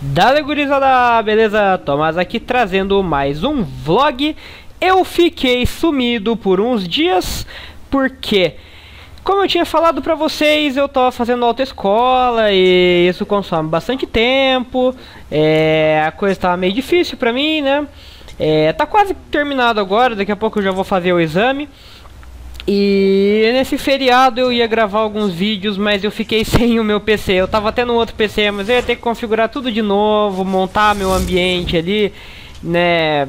Dale gurizada, beleza? Tomás aqui trazendo mais um vlog. Eu fiquei sumido por uns dias, porque, como eu tinha falado pra vocês, eu tava fazendo autoescola e isso consome bastante tempo. A coisa tava meio difícil pra mim, né? Tá quase terminado agora, daqui a pouco eu já vou fazer o exame. E nesse feriado eu ia gravar alguns vídeos, mas eu fiquei sem o meu PC. Eu tava até no outro PC, mas eu ia ter que configurar tudo de novo, montar meu ambiente ali, né?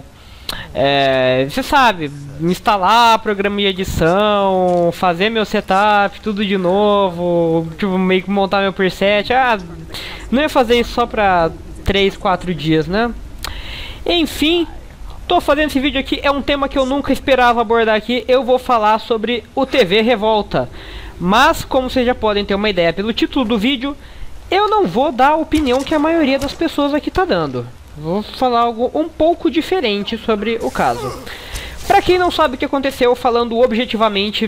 Você sabe, instalar programa de edição, fazer meu setup, tudo de novo, tipo, meio que montar meu preset. Não ia fazer isso só pra 3, 4 dias, né? Enfim, tô fazendo esse vídeo aqui, é um tema que eu nunca esperava abordar aqui. Eu vou falar sobre o TV Revolta. Mas, como vocês já podem ter uma ideia pelo título do vídeo, eu não vou dar a opinião que a maioria das pessoas aqui tá dando. Vou falar algo um pouco diferente sobre o caso. Pra quem não sabe o que aconteceu, falando objetivamente,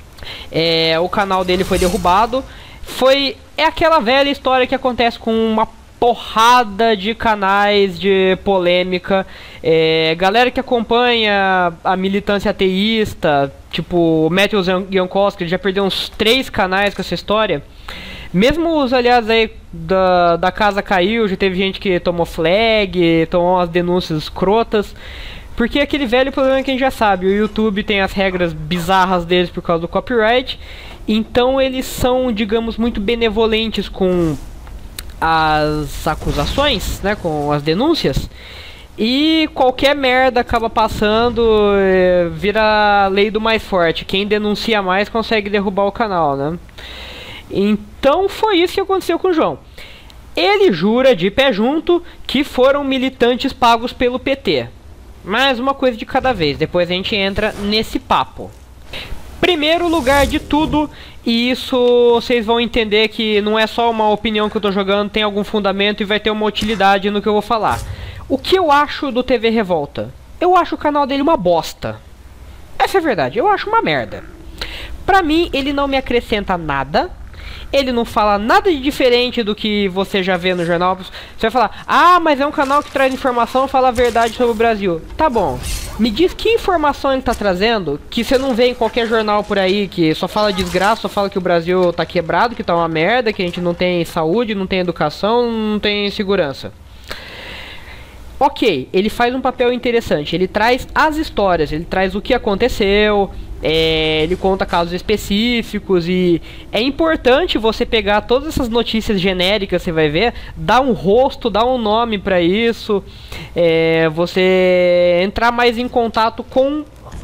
o canal dele foi derrubado. É aquela velha história que acontece com uma porrada de canais de polêmica, galera que acompanha a militância ateísta, tipo o Matthew Jankowski, ele já perdeu uns 3 canais com essa história. Mesmo os aliados aí da casa caiu, já teve gente que tomou flag, tomou umas denúncias escrotas. Porque aquele velho problema que a gente já sabe, o YouTube tem as regras bizarras deles por causa do copyright. Então eles são, digamos, muito benevolentes com as acusações, né, com as denúncias, e qualquer merda acaba passando, vira a lei do mais forte. Quem denuncia mais consegue derrubar o canal, né? Então foi isso que aconteceu com o João. Ele jura de pé junto que foram militantes pagos pelo PT. Mas uma coisa de cada vez, depois a gente entra nesse papo. Primeiro lugar de tudo, e isso vocês vão entender que não é só uma opinião que eu tô jogando, tem algum fundamento e vai ter uma utilidade no que eu vou falar. O que eu acho do TV Revolta? Eu acho o canal dele uma bosta. Essa é a verdade, eu acho uma merda. Pra mim, ele não me acrescenta nada. Ele não fala nada de diferente do que você já vê no jornal. Você vai falar, mas é um canal que traz informação, fala a verdade sobre o Brasil. Tá bom. Me diz que informação ele tá trazendo que você não vê em qualquer jornal por aí, que só fala desgraça, só fala que o Brasil tá quebrado, que tá uma merda, que a gente não tem saúde, não tem educação, não tem segurança. Ok, ele faz um papel interessante, ele traz as histórias, ele traz o que aconteceu, ele conta casos específicos, e é importante você pegar todas essas notícias genéricas, você vai ver, dar um rosto, dar um nome pra isso, você entrar mais em contato com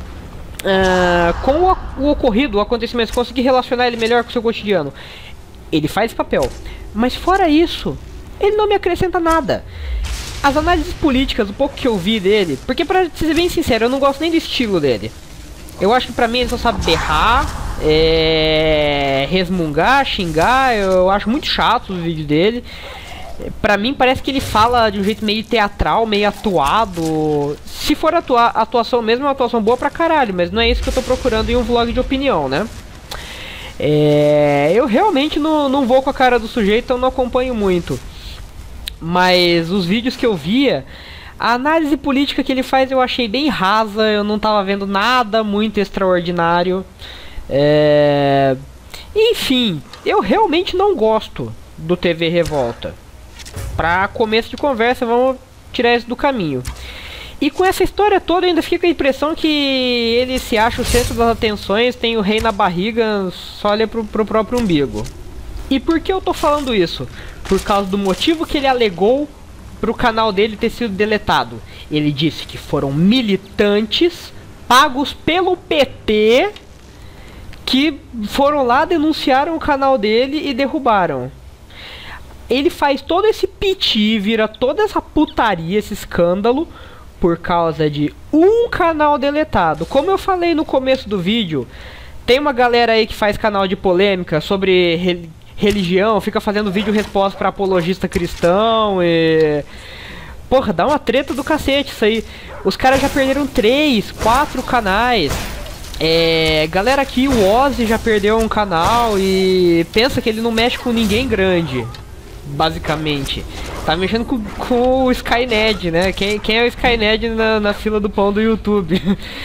o ocorrido, o acontecimento, conseguir relacionar ele melhor com o seu cotidiano. Ele faz papel, mas fora isso, ele não me acrescenta nada. As análises políticas, o pouco que eu vi dele, porque pra ser bem sincero, eu não gosto nem do estilo dele. Eu acho que pra mim ele só sabe berrar, resmungar, xingar. Eu acho muito chato os vídeos dele. Pra mim parece que ele fala de um jeito meio teatral, meio atuado. Se for atuação mesmo, é uma atuação boa pra caralho, mas não é isso que eu tô procurando em um vlog de opinião, né? Eu realmente não vou com a cara do sujeito, então não acompanho muito. Mas os vídeos que eu via, a análise política que ele faz eu achei bem rasa, eu não tava vendo nada muito extraordinário. Enfim, eu realmente não gosto do TV Revolta. Pra começo de conversa, vamos tirar isso do caminho. E com essa história toda eu ainda fiquei com a impressão que ele se acha o centro das atenções, tem o rei na barriga, só olha pro próprio umbigo. E por que eu tô falando isso? Por causa do motivo que ele alegou pro canal dele ter sido deletado. Ele disse que foram militantes pagos pelo PT que foram lá, denunciaram o canal dele e derrubaram. Ele faz todo esse piti, vira toda essa putaria, esse escândalo, por causa de um canal deletado. Como eu falei no começo do vídeo, tem uma galera aí que faz canal de polêmica sobre religião, fica fazendo vídeo resposta pra apologista cristão e... Porra, dá uma treta do cacete isso aí. Os caras já perderam 3, 4 canais. Galera aqui, o Ozzy já perdeu um canal e pensa que ele não mexe com ninguém grande. basicamente. Tá mexendo com o Skynet, né? Quem é o Skynet na fila do pão do YouTube?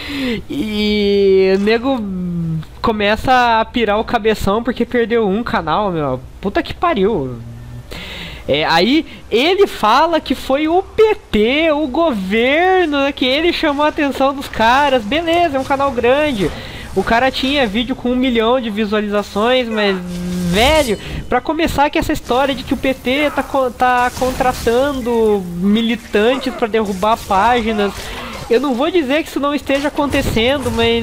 E o nego começa a pirar o cabeção porque perdeu um canal, meu. Puta que pariu. Aí ele fala que foi o PT, o governo, que ele chamou a atenção dos caras. Beleza, é um canal grande. O cara tinha vídeo com 1 milhão de visualizações, mas, velho, pra começar que essa história de que o PT tá contratando militantes pra derrubar páginas, eu não vou dizer que isso não esteja acontecendo, mas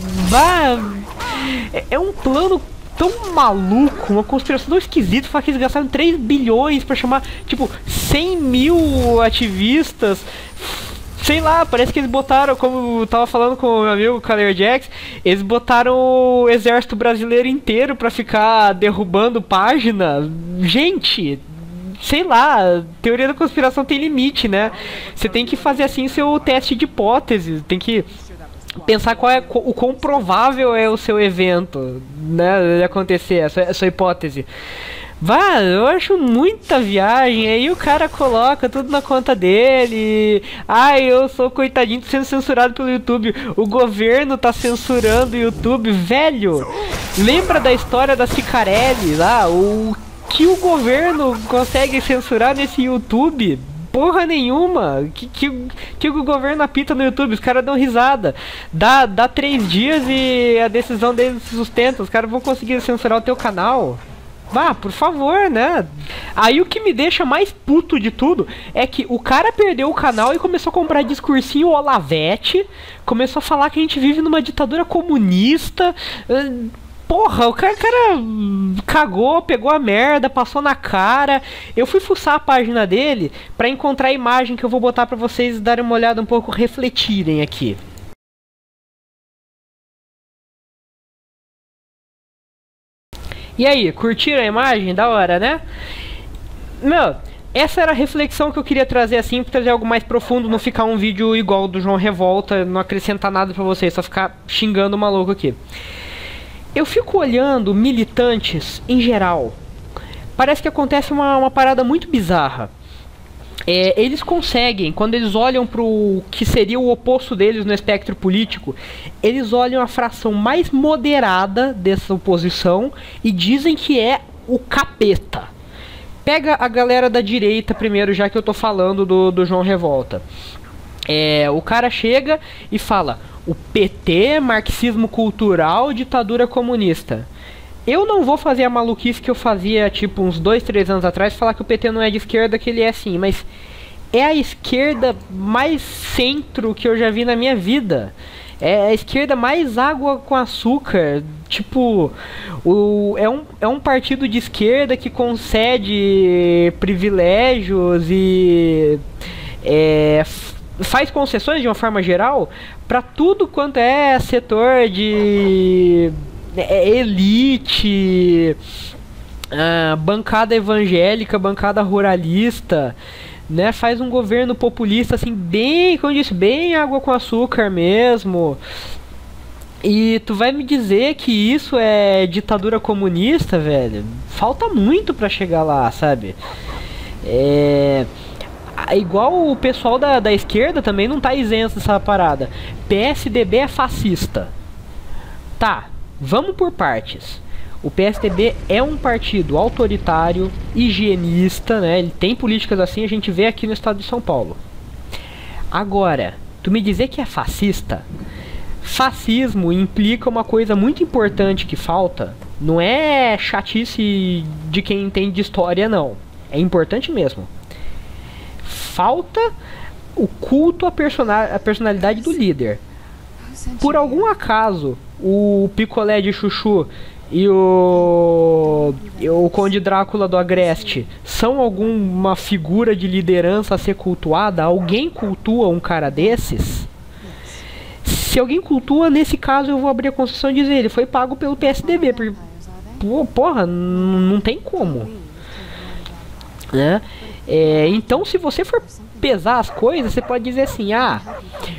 é um plano tão maluco, uma conspiração tão esquisita, falar que eles gastaram 3 bilhões pra chamar, tipo, 100 mil ativistas. Sei lá, parece que eles botaram, como eu tava falando com o meu amigo Kaler Jax, eles botaram o exército brasileiro inteiro pra ficar derrubando página. Gente, sei lá, teoria da conspiração tem limite, né? Você tem que fazer assim seu teste de hipótese, tem que pensar o quão provável é o seu evento, né, de acontecer, a sua hipótese. Eu acho muita viagem. Aí o cara coloca tudo na conta dele. Eu sou coitadinho, tô sendo censurado pelo YouTube. O governo tá censurando o YouTube. Velho, lembra da história da Cicarelli lá? O que o governo consegue censurar nesse YouTube? Porra nenhuma. Que o governo apita no YouTube, os caras dão risada. Dá 3 dias e a decisão deles se sustenta. Os caras vão conseguir censurar o teu canal. Por favor, né? Aí o que me deixa mais puto de tudo é que o cara perdeu o canal e começou a comprar discursinho Olavete, começou a falar que a gente vive numa ditadura comunista. Porra, o cara cagou, pegou a merda, passou na cara. Eu fui fuçar a página dele pra encontrar a imagem que eu vou botar pra vocês darem uma olhada um pouco, refletirem aqui. E aí, curtiram a imagem? Da hora, né? Meu, essa era a reflexão que eu queria trazer assim, pra trazer algo mais profundo, não ficar um vídeo igual do João Revolta, não acrescentar nada pra vocês, só ficar xingando o maluco aqui. Eu fico olhando militantes em geral. Parece que acontece uma parada muito bizarra. Eles conseguem, quando eles olham pro que seria o oposto deles no espectro político, eles olham a fração mais moderada dessa oposição e dizem que é o capeta. Pega a galera da direita primeiro, já que eu tô falando do João Revolta. O cara chega e fala: o PT, marxismo cultural, ditadura comunista. Eu não vou fazer a maluquice que eu fazia, tipo, uns 2, 3 anos atrás, falar que o PT não é de esquerda, que ele é sim, mas é a esquerda mais centro que eu já vi na minha vida. É a esquerda mais água com açúcar. Tipo, é um partido de esquerda que concede privilégios e faz concessões de uma forma geral para tudo quanto é setor de elite, bancada evangélica, bancada ruralista, né? Faz um governo populista assim, bem, como eu disse, bem água com açúcar mesmo. E tu vai me dizer que isso é ditadura comunista, velho? Falta muito pra chegar lá, sabe? Igual o pessoal da esquerda também não tá isento dessa parada. PSDB é fascista. Tá, vamos por partes. O PSDB é um partido autoritário, higienista, né? Ele tem políticas assim, a gente vê aqui no estado de São Paulo. Agora, tu me dizer que é fascista? Fascismo implica uma coisa muito importante que falta. Não é chatice de quem entende de história, não. É importante mesmo. Falta o culto à personalidade do líder. Por algum acaso, o Picolé de Chuchu e o Conde Drácula do Agreste são alguma figura de liderança a ser cultuada? Alguém cultua um cara desses? Se alguém cultua, nesse caso eu vou abrir a concessão e dizer: ele foi pago pelo PSDB. Porra, não tem como, né? Então, se você for pesar as coisas, você pode dizer assim: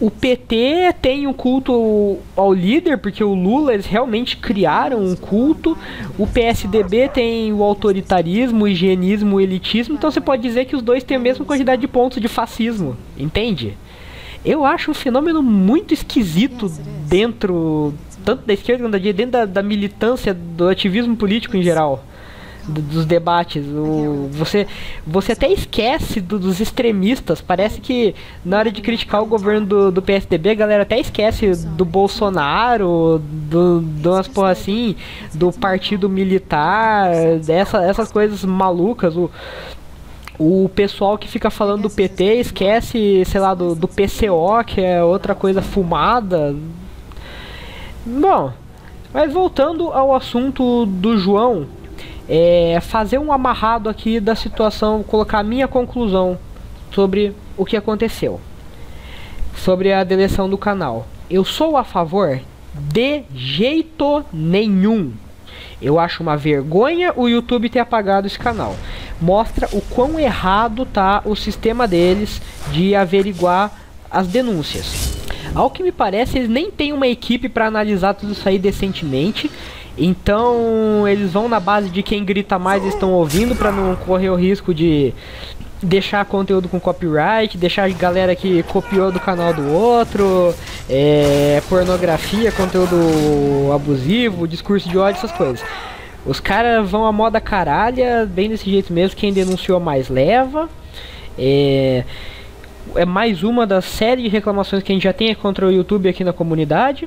O PT tem um culto ao líder, porque o Lula, eles realmente criaram um culto. O PSDB tem o autoritarismo, o higienismo, o elitismo. Então você pode dizer que os dois têm a mesma quantidade de pontos de fascismo, entende? Eu acho um fenômeno muito esquisito dentro, tanto da esquerda quanto da direita, dentro da militância, do ativismo político em geral. Dos debates, você até esquece dos extremistas. Parece que na hora de criticar o governo do PSDB, a galera até esquece do Bolsonaro, de umas porra assim, do partido militar, essas coisas malucas. O pessoal que fica falando do PT esquece, sei lá, do PCO, que é outra coisa fumada. Bom, mas voltando ao assunto do João, fazer um amarrado aqui da situação, colocar a minha conclusão sobre o que aconteceu, sobre a deleção do canal. Eu sou a favor de jeito nenhum. Eu acho uma vergonha o YouTube ter apagado esse canal. Mostra o quão errado tá o sistema deles de averiguar as denúncias. Ao que me parece, eles nem têm uma equipe para analisar tudo isso aí decentemente. Então eles vão na base de quem grita mais estão ouvindo, para não correr o risco de deixar conteúdo com copyright, deixar a galera que copiou do canal do outro, pornografia, conteúdo abusivo, discurso de ódio, essas coisas. Os caras vão à moda caralha, bem desse jeito mesmo, quem denunciou mais leva. É mais uma das séries de reclamações que a gente já tem contra o YouTube aqui na comunidade.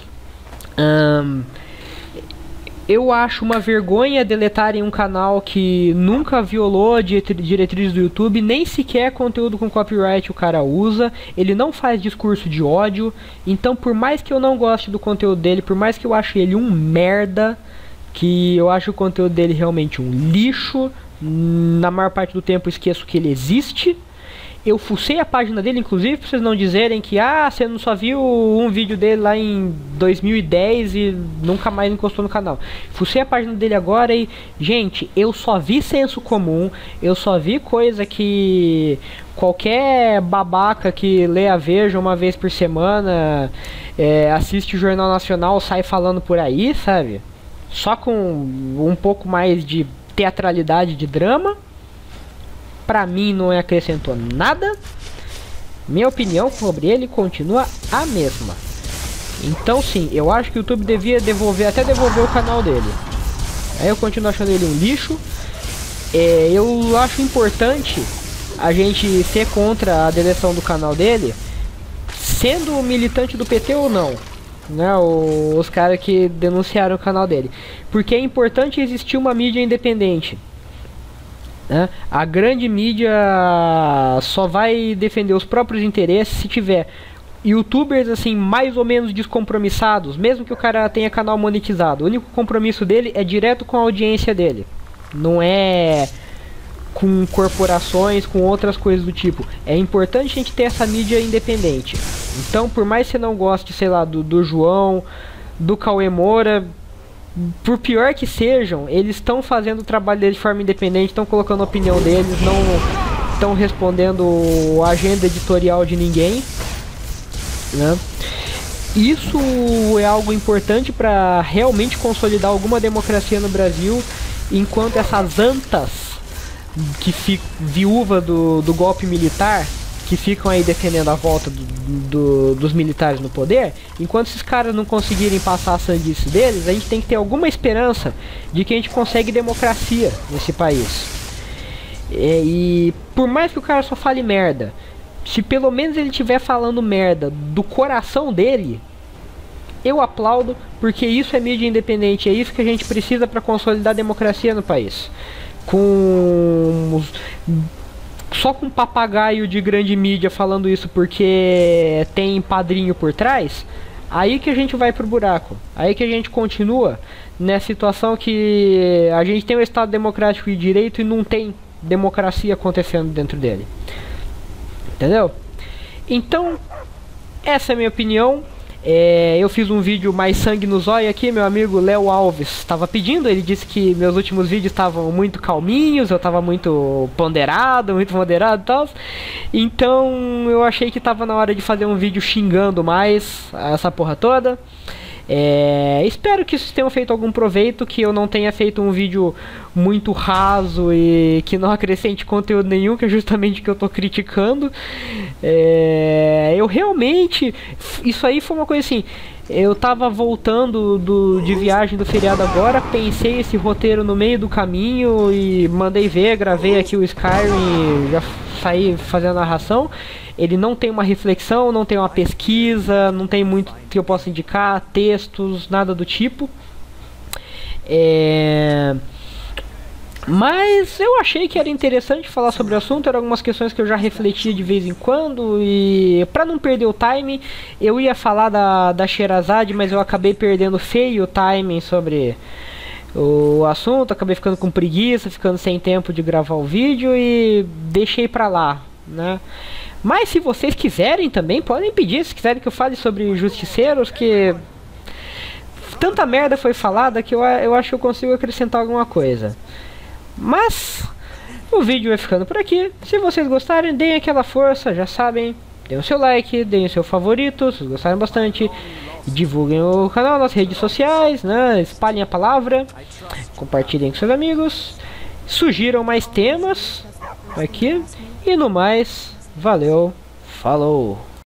Eu acho uma vergonha deletarem um canal que nunca violou a diretriz do YouTube, nem sequer conteúdo com copyright o cara usa, ele não faz discurso de ódio. Então, por mais que eu não goste do conteúdo dele, por mais que eu ache ele um merda, que eu acho o conteúdo dele realmente um lixo, na maior parte do tempo eu esqueço que ele existe. Eu fucei a página dele, inclusive, pra vocês não dizerem que você não só viu um vídeo dele lá em 2010 e nunca mais encostou no canal. Fucei a página dele agora e, gente, eu só vi senso comum, eu só vi coisa que qualquer babaca que lê a Veja uma vez por semana, assiste o Jornal Nacional, sai falando por aí, sabe? Só com um pouco mais de teatralidade, de drama. Pra mim não acrescentou nada. Minha opinião sobre ele continua a mesma. Então sim, eu acho que o YouTube devia devolver o canal dele. Aí eu continuo achando ele um lixo. Eu acho importante a gente ser contra a deleção do canal dele, sendo militante do PT ou não, né? Os caras que denunciaram o canal dele. Porque é importante existir uma mídia independente. A grande mídia só vai defender os próprios interesses se tiver youtubers assim mais ou menos descompromissados, mesmo que o cara tenha canal monetizado. O único compromisso dele é direto com a audiência dele, não é com corporações, com outras coisas do tipo. É importante a gente ter essa mídia independente. Então, por mais que você não goste, sei lá, do João, do Cauê Moura, por pior que sejam, eles estão fazendo o trabalho deles de forma independente, estão colocando a opinião deles, não estão respondendo a agenda editorial de ninguém, né? Isso é algo importante para realmente consolidar alguma democracia no Brasil, enquanto essas antas que viúva do golpe militar, que ficam aí defendendo a volta dos militares no poder, enquanto esses caras não conseguirem passar a sandice deles, a gente tem que ter alguma esperança de que a gente consegue democracia nesse país. E por mais que o cara só fale merda, se pelo menos ele estiver falando merda do coração dele, eu aplaudo, porque isso é mídia independente, é isso que a gente precisa para consolidar a democracia no país. Só com papagaio de grande mídia falando isso porque tem padrinho por trás, aí que a gente vai pro buraco. Aí que a gente continua nessa situação que a gente tem um Estado democrático de direito e não tem democracia acontecendo dentro dele. Entendeu? Então, essa é a minha opinião. Eu fiz um vídeo mais sangue no zóio aqui, meu amigo Léo Alves estava pedindo, ele disse que meus últimos vídeos estavam muito calminhos, eu estava muito ponderado, muito moderado e tal. Então eu achei que estava na hora de fazer um vídeo xingando mais essa porra toda. Espero que vocês tenham feito algum proveito, que eu não tenha feito um vídeo muito raso e que não acrescente conteúdo nenhum, que é justamente o que eu tô criticando. Eu realmente... Isso aí foi uma coisa assim... Eu tava voltando de viagem do feriado agora, pensei esse roteiro no meio do caminho e mandei ver, gravei aqui o Skyrim e já saí fazendo a narração. Ele não tem uma reflexão, não tem uma pesquisa, não tem muito que eu possa indicar, textos, nada do tipo. Mas eu achei que era interessante falar sobre o assunto, eram algumas questões que eu já refletia de vez em quando, e pra não perder o timing, eu ia falar da Sherazade, mas eu acabei perdendo feio o timing sobre o assunto, acabei ficando com preguiça, ficando sem tempo de gravar o vídeo e deixei pra lá, né? Mas se vocês quiserem também, podem pedir, se quiserem que eu fale sobre justiceiros, que tanta merda foi falada que eu acho que eu consigo acrescentar alguma coisa. Mas o vídeo vai ficando por aqui. Se vocês gostarem, deem aquela força, já sabem. Deem o seu like, deem o seu favorito, se vocês gostarem bastante. Divulguem o canal nas redes sociais, né? Espalhem a palavra. Compartilhem com seus amigos. Sugiram mais temas aqui. E no mais, valeu, falou!